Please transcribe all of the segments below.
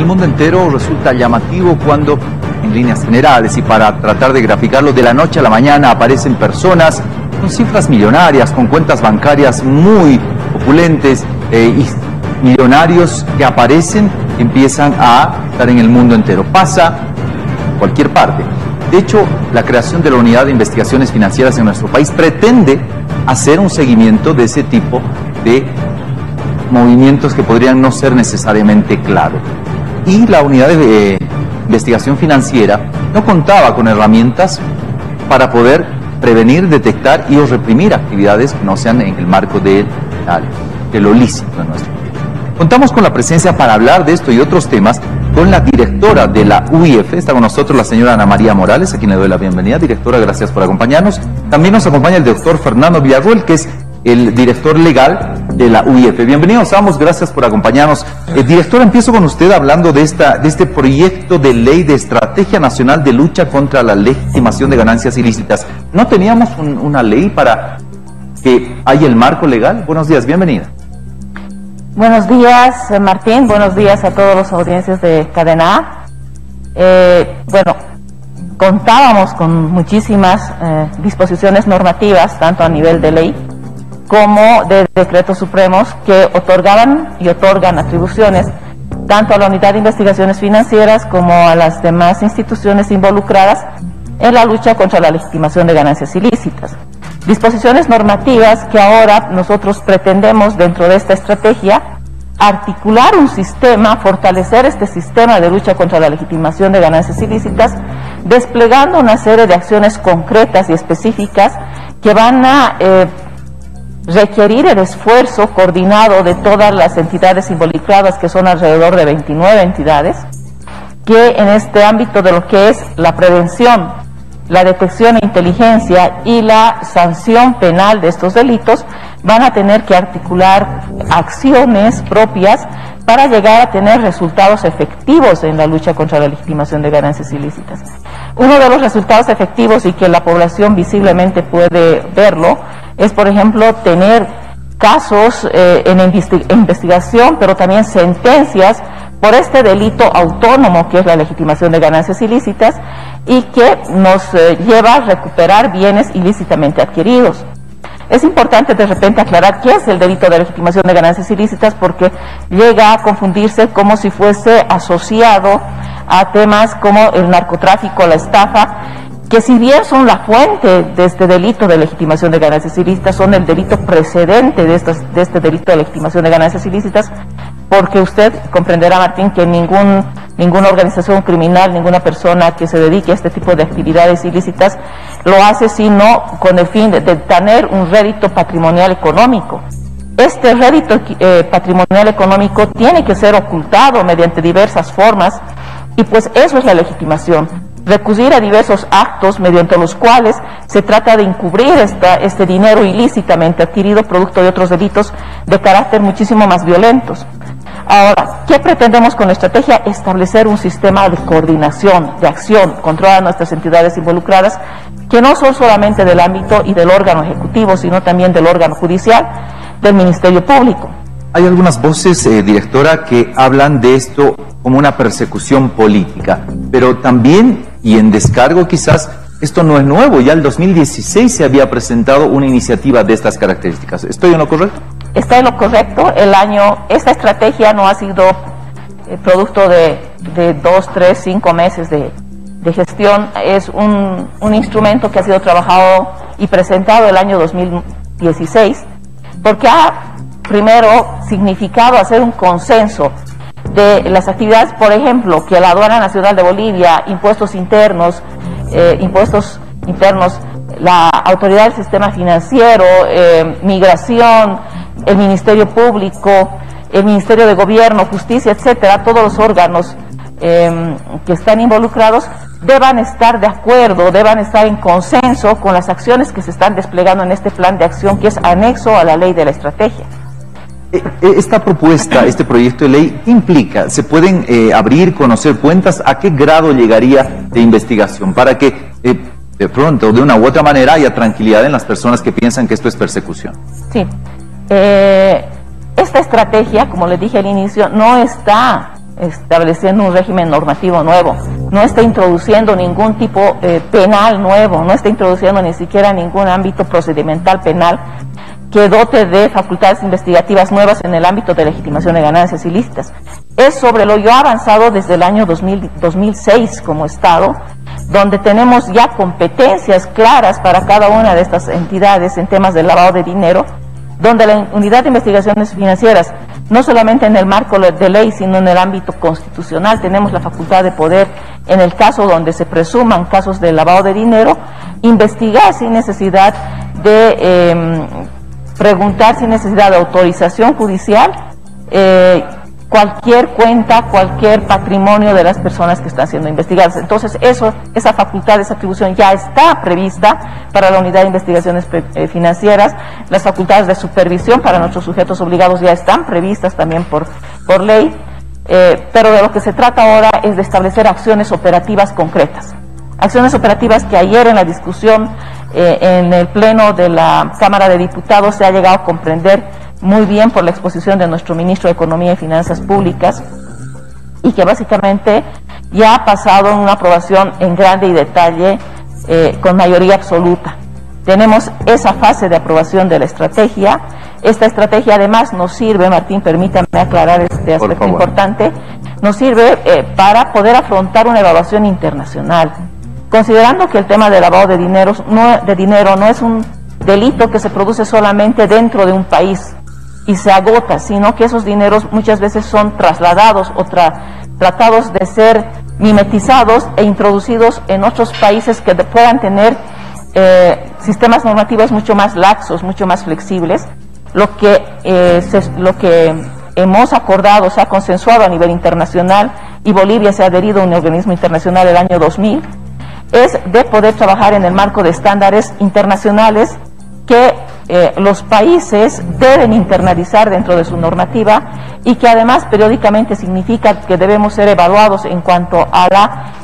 el mundo entero resulta llamativo cuando, en líneas generales y para tratar de graficarlo, de la noche a la mañana aparecen personas con cifras millonarias, con cuentas bancarias muy opulentes y millonarios que aparecen, empiezan a estar en el mundo entero. Pasa en cualquier parte. De hecho, la creación de la Unidad de Investigaciones Financieras en nuestro país pretende hacer un seguimiento de ese tipo de movimientos que podrían no ser necesariamente claros. Y la Unidad de Investigación Financiera no contaba con herramientas para poder prevenir, detectar y o reprimir actividades que no sean en el marco de lo lícito en nuestro país. Contamos con la presencia para hablar de esto y otros temas con la directora de la UIF. Está con nosotros la señora Ana María Morales, a quien le doy la bienvenida. Directora, gracias por acompañarnos. También nos acompaña el doctor Fernando Villarroel, que es el director legal de la UIF. Bienvenidos ambos, gracias por acompañarnos. Directora, empiezo con usted hablando de este proyecto de ley de Estrategia Nacional de Lucha contra la Legitimación de Ganancias Ilícitas. ¿No teníamos una ley para que haya el marco legal? Buenos días, bienvenida. Buenos días, Martín. Buenos días a todos los audiencias de Cadena A. Bueno, contábamos con muchísimas disposiciones normativas, tanto a nivel de ley como de decretos supremos, que otorgaban y otorgan atribuciones tanto a la Unidad de Investigaciones Financieras como a las demás instituciones involucradas en la lucha contra la legitimación de ganancias ilícitas. Disposiciones normativas que ahora nosotros pretendemos, dentro de esta estrategia, articular un sistema, fortalecer este sistema de lucha contra la legitimación de ganancias ilícitas, desplegando una serie de acciones concretas y específicas que van a requerir el esfuerzo coordinado de todas las entidades involucradas, que son alrededor de 29 entidades, que en este ámbito de lo que es la prevención, la detección e inteligencia y la sanción penal de estos delitos, van a tener que articular acciones propias para llegar a tener resultados efectivos en la lucha contra la legitimación de ganancias ilícitas. Uno de los resultados efectivos, y que la población visiblemente puede verlo, es, por ejemplo, tener casos en investigación, pero también sentencias por este delito autónomo que es la legitimación de ganancias ilícitas, y que nos lleva a recuperar bienes ilícitamente adquiridos. Es importante de repente aclarar qué es el delito de legitimación de ganancias ilícitas, porque llega a confundirse como si fuese asociado a temas como el narcotráfico, la estafa, que si bien son la fuente de este delito de legitimación de ganancias ilícitas, son el delito precedente de este delito de legitimación de ganancias ilícitas, porque usted comprenderá, Martín, que ninguna organización criminal, ninguna persona que se dedique a este tipo de actividades ilícitas lo hace sino con el fin de tener un rédito patrimonial económico. Este rédito patrimonial económico tiene que ser ocultado mediante diversas formas, y pues eso es la legitimación. Recurrir a diversos actos mediante los cuales se trata de encubrir este dinero ilícitamente adquirido producto de otros delitos de carácter muchísimo más violentos. Ahora, ¿qué pretendemos con la estrategia? Establecer un sistema de coordinación, de acción con todas nuestras entidades involucradas, que no son solamente del ámbito y del órgano ejecutivo, sino también del órgano judicial, del Ministerio Público. Hay algunas voces, directora, que hablan de esto como una persecución política, pero también, y en descargo quizás, esto no es nuevo. Ya el 2016 se había presentado una iniciativa de estas características. ¿Estoy en lo correcto? Está en lo correcto. Esta estrategia no ha sido producto de 2, 3, 5 meses de gestión. Es un instrumento que ha sido trabajado y presentado el año 2016, porque ha primero significado hacer un consenso de las actividades, por ejemplo, que la Aduana Nacional de Bolivia, impuestos internos, la Autoridad del Sistema Financiero, Migración, el Ministerio Público, el Ministerio de Gobierno, Justicia, etcétera, todos los órganos que están involucrados deban estar de acuerdo, deban estar en consenso con las acciones que se están desplegando en este plan de acción, que es anexo a la ley de la estrategia. Esta propuesta, este proyecto de ley, ¿qué implica? ¿Se pueden abrir, conocer cuentas? ¿A qué grado llegaría de investigación? Para que de pronto, de una u otra manera, haya tranquilidad en las personas que piensan que esto es persecución. Sí. Esta estrategia, como les dije al inicio, no está estableciendo un régimen normativo nuevo, no está introduciendo ningún tipo penal nuevo, no está introduciendo ni siquiera ningún ámbito procedimental penal que dote de facultades investigativas nuevas en el ámbito de legitimación de ganancias ilícitas. Es sobre lo yo avanzado desde el año 2006 como Estado, donde tenemos ya competencias claras para cada una de estas entidades en temas de lavado de dinero, donde la Unidad de Investigaciones Financieras, no solamente en el marco de ley, sino en el ámbito constitucional, tenemos la facultad de poder, en el caso donde se presuman casos de lavado de dinero, investigar sin necesidad de preguntar, sin necesidad de autorización judicial, cualquier cuenta, cualquier patrimonio de las personas que están siendo investigadas. Entonces, esa facultad, esa atribución ya está prevista para la Unidad de Investigaciones Financieras. Las facultades de supervisión para nuestros sujetos obligados ya están previstas también por ley, pero de lo que se trata ahora es de establecer acciones operativas concretas. Acciones operativas que ayer en la discusión en el Pleno de la Cámara de Diputados se ha llegado a comprender muy bien por la exposición de nuestro Ministro de Economía y Finanzas Públicas, y que básicamente ya ha pasado en una aprobación en grande y detalle con mayoría absoluta. Tenemos esa fase de aprobación de la estrategia. Esta estrategia además nos sirve, Martín, permítame aclarar este aspecto importante, nos sirve para poder afrontar una evaluación internacional, considerando que el tema del lavado de dinero no es un delito que se produce solamente dentro de un país y se agota, sino que esos dineros muchas veces son trasladados o tratados de ser mimetizados e introducidos en otros países que puedan tener sistemas normativos mucho más laxos, mucho más flexibles. Lo que hemos acordado, se ha consensuado a nivel internacional, y Bolivia se ha adherido a un organismo internacional el año 2000, es de poder trabajar en el marco de estándares internacionales que los países deben internalizar dentro de su normativa, y que además periódicamente significa que debemos ser evaluados en cuanto a la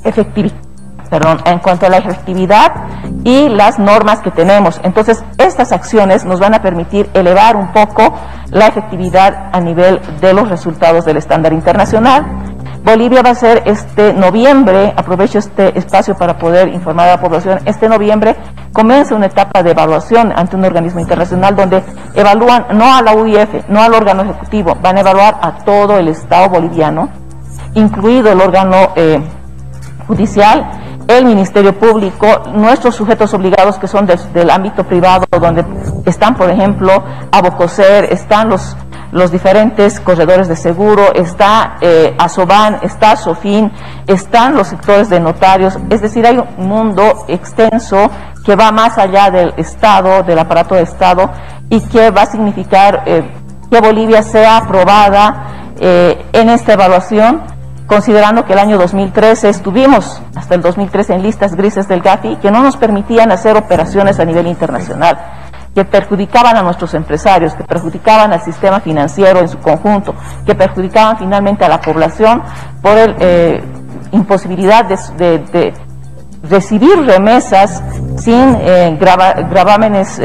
efectividad y las normas que tenemos. Entonces, estas acciones nos van a permitir elevar un poco la efectividad a nivel de los resultados del estándar internacional. Bolivia va a ser este noviembre, aprovecho este espacio para poder informar a la población, este noviembre comienza una etapa de evaluación ante un organismo internacional donde evalúan no a la UIF, no al órgano ejecutivo, van a evaluar a todo el Estado boliviano, incluido el órgano judicial, el Ministerio Público, nuestros sujetos obligados que son del ámbito privado, donde están, por ejemplo, Abocoser, están los diferentes corredores de seguro, está Asoban, está Sofin, están los sectores de notarios. Es decir, hay un mundo extenso que va más allá del Estado, del aparato de Estado, y que va a significar que Bolivia sea aprobada en esta evaluación, considerando que el año 2013 estuvimos hasta el 2013 en listas grises del Gafi que no nos permitían hacer operaciones a nivel internacional, que perjudicaban a nuestros empresarios, que perjudicaban al sistema financiero en su conjunto, que perjudicaban finalmente a la población por imposibilidad de recibir remesas sin gravámenes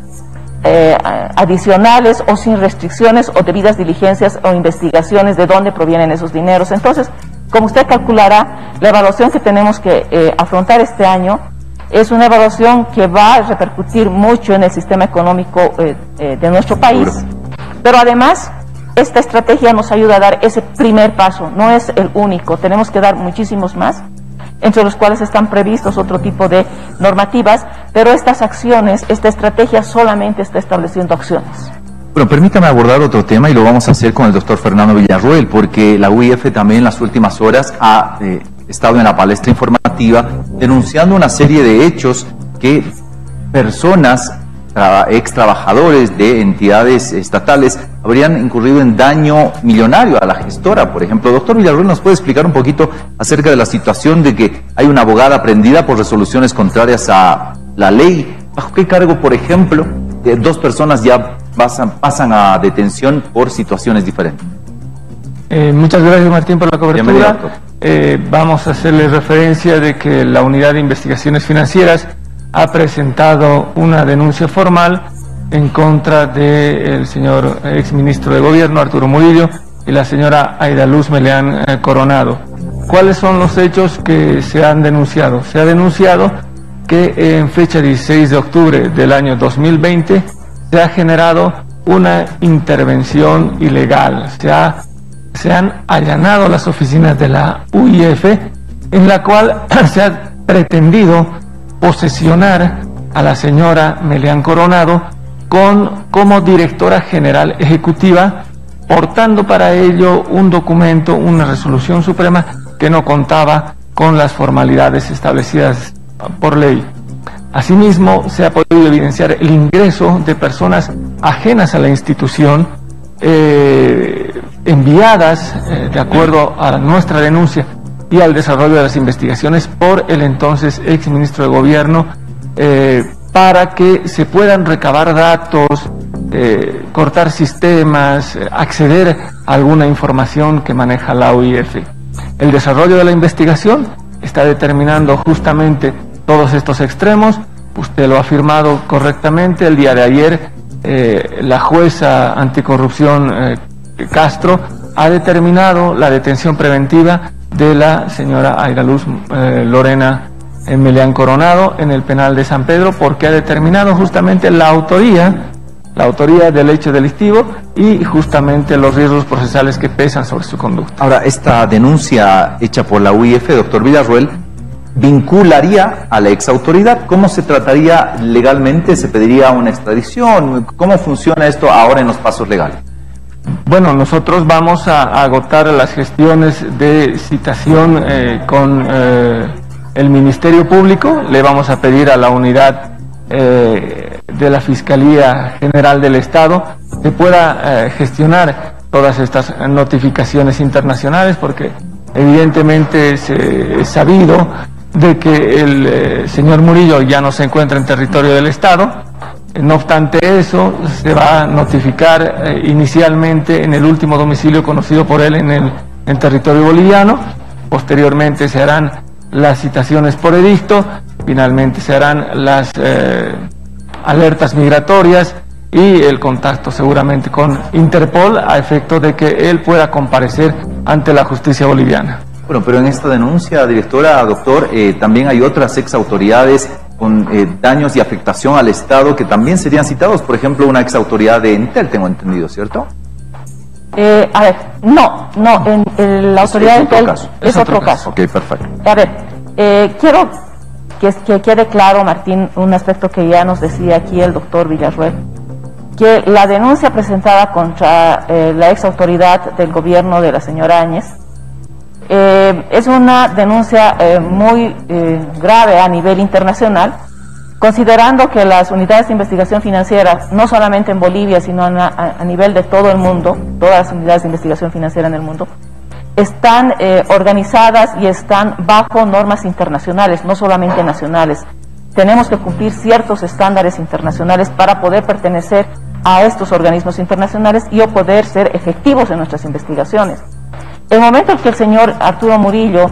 adicionales o sin restricciones o debidas diligencias o investigaciones de dónde provienen esos dineros. Entonces, como usted calculará, la evaluación que tenemos que afrontar este año es una evaluación que va a repercutir mucho en el sistema económico de nuestro país, pero además esta estrategia nos ayuda a dar ese primer paso, no es el único, tenemos que dar muchísimos más, entre los cuales están previstos otro tipo de normativas, pero estas acciones, esta estrategia solamente está estableciendo acciones. Bueno, permítame abordar otro tema, y lo vamos a hacer con el doctor Fernando Villarroel, porque la UIF también en las últimas horas ha estado en la palestra informativa denunciando una serie de hechos que personas, ex trabajadores de entidades estatales, habrían incurrido en daño millonario a la gestora, por ejemplo. Doctor Villarroel, ¿nos puede explicar un poquito acerca de la situación de que hay una abogada prendida por resoluciones contrarias a la ley? ¿Bajo qué cargo, por ejemplo, dos personas ya pasan a detención por situaciones diferentes? Muchas gracias, Martín, por la cobertura. Vamos a hacerle referencia de que la Unidad de Investigaciones Financieras ha presentado una denuncia formal en contra del señor exministro de Gobierno, Arturo Murillo, y la señora Aidaluz Meleán Coronado. ¿Cuáles son los hechos que se han denunciado? Se ha denunciado que en fecha 16 de octubre del año 2020 se ha generado una intervención ilegal. Se han allanado las oficinas de la UIF, en la cual se ha pretendido posesionar a la señora Meleán Coronado como directora general ejecutiva, portando para ello un documento, una resolución suprema que no contaba con las formalidades establecidas por ley. Asimismo, se ha podido evidenciar el ingreso de personas ajenas a la institución, enviadas, de acuerdo a nuestra denuncia y al desarrollo de las investigaciones, por el entonces exministro de Gobierno, para que se puedan recabar datos, cortar sistemas, acceder a alguna información que maneja la UIF. El desarrollo de la investigación está determinando justamente todos estos extremos. Usted lo ha afirmado correctamente. El día de ayer la jueza anticorrupción Castro ha determinado la detención preventiva de la señora Aidaluz Lorena Meleán Coronado en el penal de San Pedro, porque ha determinado justamente la autoría del hecho delictivo y justamente los riesgos procesales que pesan sobre su conducta. Ahora, esta denuncia hecha por la UIF, doctor Villarroel, vincularía a la exautoridad. ¿Cómo se trataría legalmente? ¿Se pediría una extradición? ¿Cómo funciona esto ahora en los pasos legales? Bueno, nosotros vamos a agotar las gestiones de citación con el Ministerio Público. Le vamos a pedir a la unidad de la Fiscalía General del Estado que pueda gestionar todas estas notificaciones internacionales, porque evidentemente es sabido de que el señor Murillo ya no se encuentra en territorio del Estado. No obstante eso, se va a notificar inicialmente en el último domicilio conocido por él en territorio boliviano. Posteriormente se harán las citaciones por edicto, finalmente se harán las alertas migratorias y el contacto seguramente con Interpol a efecto de que él pueda comparecer ante la justicia boliviana. Bueno, pero en esta denuncia, directora, doctor, también hay otras exautoridades con daños y afectación al Estado que también serían citados, por ejemplo, una exautoridad de Entel, tengo entendido, ¿cierto? A ver, no, la autoridad de Entel es otro caso. Ok, perfecto. A ver, quiero que quede claro, Martín, un aspecto que ya nos decía aquí el doctor Villarroel, que la denuncia presentada contra la exautoridad del gobierno de la señora Áñez es una denuncia muy grave a nivel internacional, considerando que las unidades de investigación financiera, no solamente en Bolivia, sino a nivel de todo el mundo, todas las unidades de investigación financiera en el mundo, están organizadas y están bajo normas internacionales, no solamente nacionales. Tenemos que cumplir ciertos estándares internacionales para poder pertenecer a estos organismos internacionales y poder ser efectivos en nuestras investigaciones. El momento en que el señor Arturo Murillo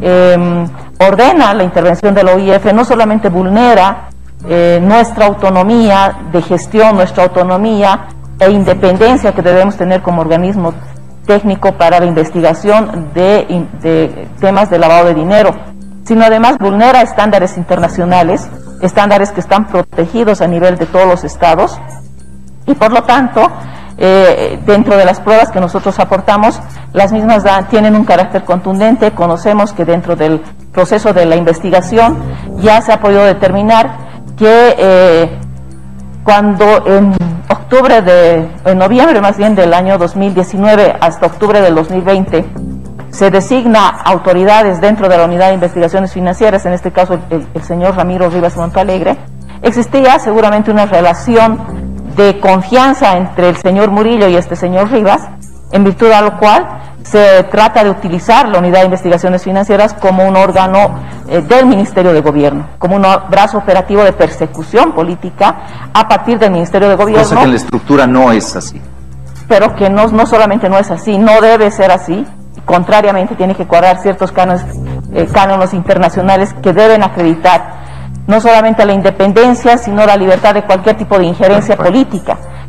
ordena la intervención de la OIF, no solamente vulnera nuestra autonomía de gestión, nuestra autonomía e independencia que debemos tener como organismo técnico para la investigación de temas de lavado de dinero, sino además vulnera estándares internacionales, estándares que están protegidos a nivel de todos los estados, y por lo tanto, dentro de las pruebas que nosotros aportamos, las mismas tienen un carácter contundente. Conocemos que dentro del proceso de la investigación ya se ha podido determinar que cuando en noviembre más bien del año 2019 hasta octubre del 2020 se designa autoridades dentro de la unidad de investigaciones financieras, en este caso el señor Ramiro Rivas Montalegre, existía seguramente una relación de confianza entre el señor Murillo y este señor Rivas, en virtud a lo cual se trata de utilizar la unidad de investigaciones financieras como un órgano del Ministerio de Gobierno, como un brazo operativo de persecución política a partir del Ministerio de Gobierno. Cosa que en la estructura no es así. Pero que no solamente no es así, no debe ser así, contrariamente tiene que cuadrar ciertos cánones internacionales que deben acreditar no solamente la independencia, sino la libertad de cualquier tipo de injerencia política.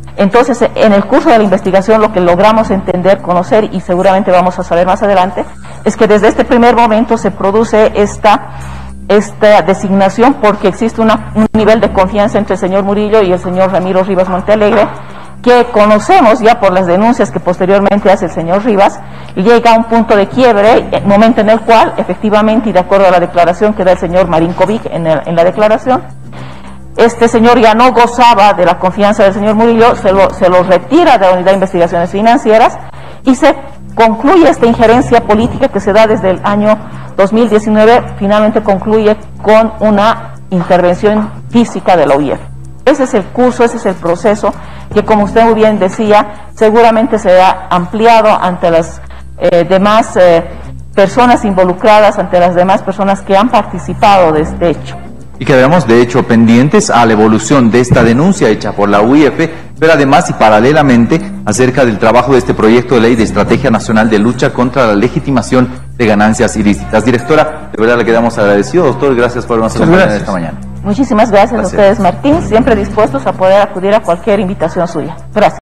Entonces, en el curso de la investigación, lo que logramos entender, conocer, y seguramente vamos a saber más adelante, es que desde este primer momento se produce esta designación porque existe un nivel de confianza entre el señor Murillo y el señor Ramiro Rivas Montealegre, que conocemos ya por las denuncias que posteriormente hace el señor Rivas, y llega a un punto de quiebre, momento en el cual, efectivamente, y de acuerdo a la declaración que da el señor Marinkovic en la declaración, este señor ya no gozaba de la confianza del señor Murillo, se lo retira de la Unidad de Investigaciones Financieras y se concluye esta injerencia política que se da desde el año 2019, finalmente concluye con una intervención física de la UIF. Ese es el curso, ese es el proceso que, como usted muy bien decía, seguramente será ampliado ante las demás personas involucradas, ante las demás personas que han participado de este hecho. Y quedaremos de hecho pendientes a la evolución de esta denuncia hecha por la UIF, pero además y paralelamente acerca del trabajo de este proyecto de ley de Estrategia Nacional de Lucha contra la Legitimación de Ganancias Ilícitas. Directora, de verdad le quedamos agradecidos. Doctor, gracias por habernos acompañado esta mañana. Muchísimas gracias a ustedes, Martín, siempre dispuestos a poder acudir a cualquier invitación suya. Gracias.